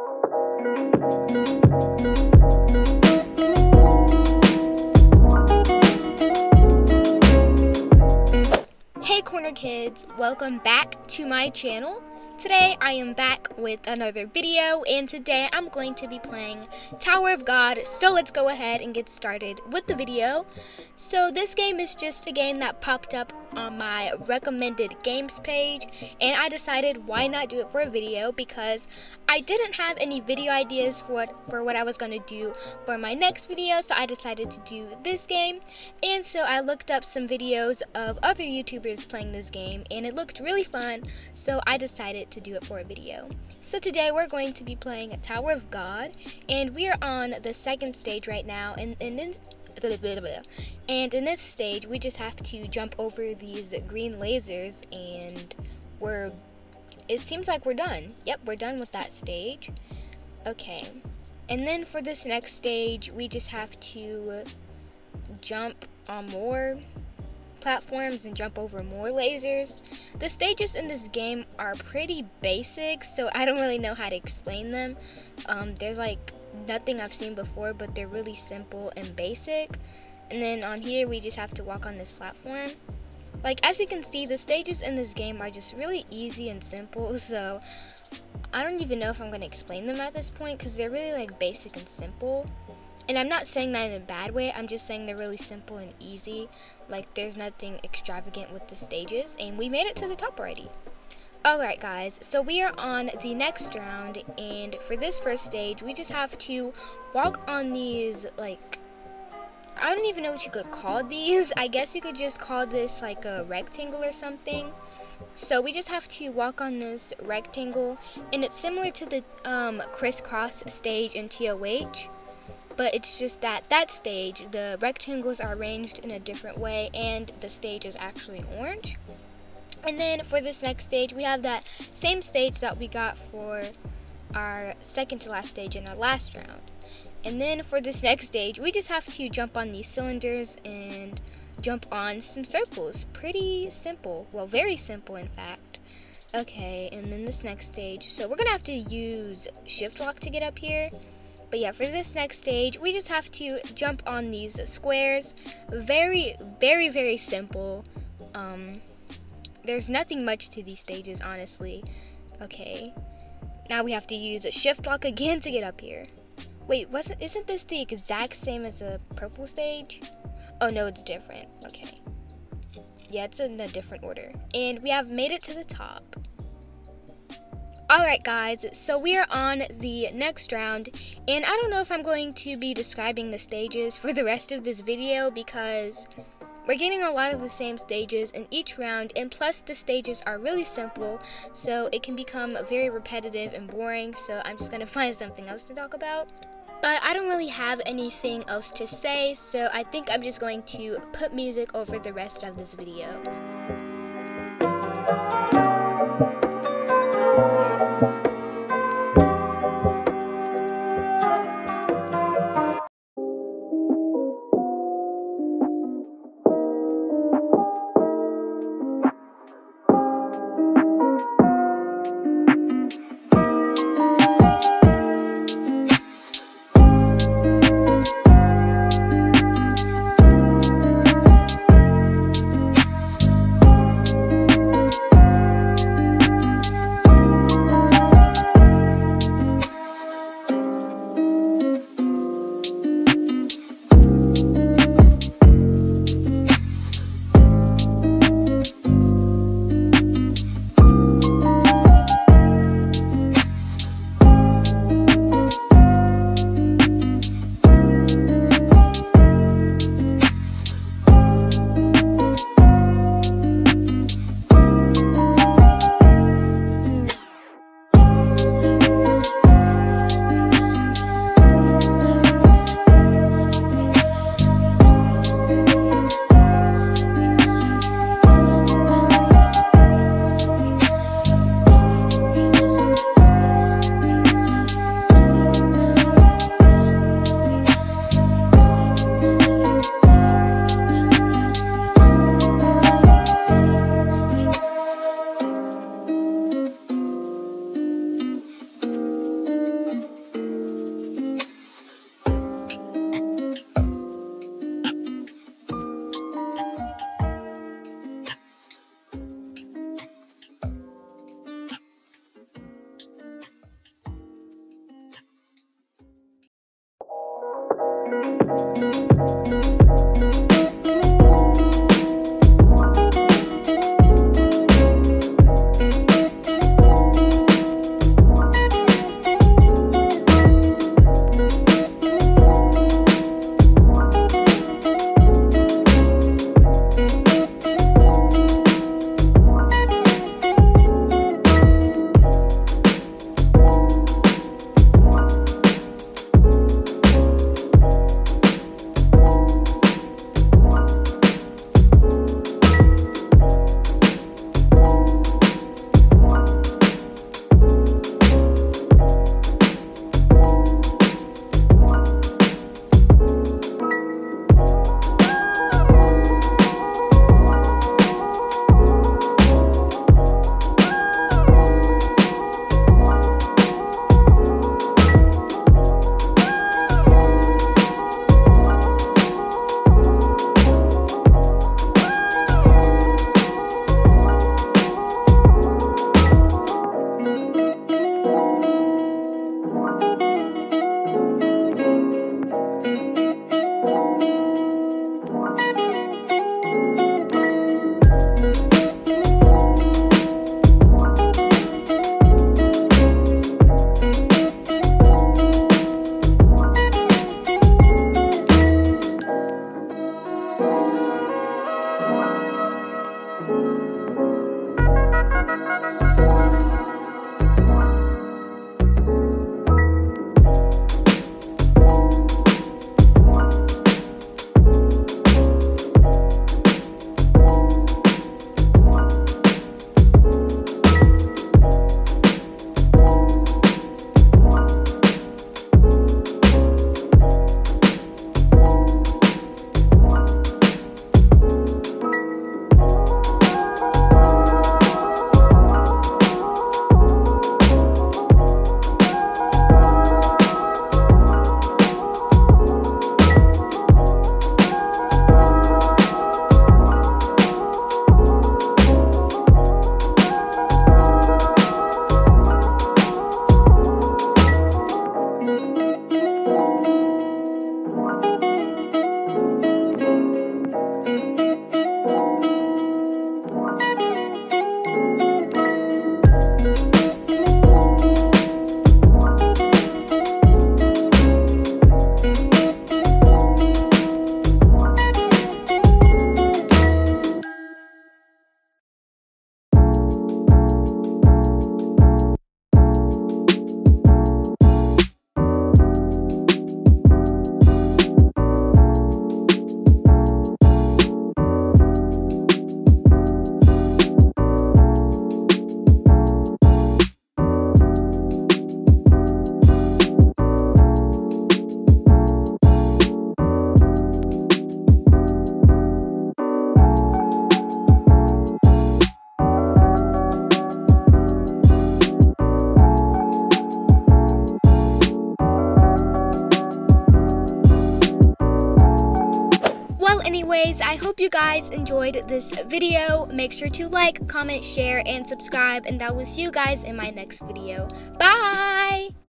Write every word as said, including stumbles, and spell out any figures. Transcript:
Hey Corner Kids, welcome back to my channel. Today I am back with another video, and today I'm going to be playing Tower of God. So let's go ahead and get started with the video. So this game is just a game that popped up on my recommended games page, and I decided why not do it for a video, because I didn't have any video ideas for what, for what I was going to do for my next video, so I decided to do this game. And so I looked up some videos of other YouTubers playing this game, and it looked really fun, so I decided to do it for a video. So today we're going to be playing a Tower of God, and we are on the second stage right now, and, and in and in this stage we just have to jump over these green lasers, and we're it seems like we're done. Yep, we're done with that stage. Okay, and then for this next stage we just have to jump on more platforms and jump over more lasers. The stages in this game are pretty basic, so I don't really know how to explain them. Um, there's like nothing I've seen before, but they're really simple and basic. And then on here we just have to walk on this platform. Like, as you can see, the stages in this game are just really easy and simple, so I don't even know if I'm going to explain them at this point, because they're really like basic and simple. And I'm not saying that in a bad way, I'm just saying they're really simple and easy. Like, there's nothing extravagant with the stages, and we made it to the top already. Alright guys, so we are on the next round, and for this first stage we just have to walk on these, like, I don't even know what you could call these. I guess you could just call this like a rectangle or something. So we just have to walk on this rectangle, and it's similar to the um, crisscross stage in T O H, but it's just that that stage, the rectangles are arranged in a different way, and the stage is actually orange. And then for this next stage, we have that same stage that we got for our second to last stage in our last round. And then for this next stage, we just have to jump on these cylinders and jump on some circles. Pretty simple. Well, very simple, in fact. Okay, and then this next stage. So we're going to have to use shift lock to get up here. But yeah, for this next stage, we just have to jump on these squares. Very, very, very simple. Um... There's nothing much to these stages, honestly. Okay. Now we have to use a shift lock again to get up here. Wait, wasn't isn't this the exact same as a purple stage? Oh no, it's different. Okay. Yeah, it's in a different order. And we have made it to the top. Alright guys, so we are on the next round, and I don't know if I'm going to be describing the stages for the rest of this video, because we're getting a lot of the same stages in each round, and plus the stages are really simple, so it can become very repetitive and boring, so I'm just going to find something else to talk about. But I don't really have anything else to say, so I think I'm just going to put music over the rest of this video. anyways, I hope you guys enjoyed this video. Make sure to like, comment, share, and subscribe, and I will see you guys in my next video. Bye!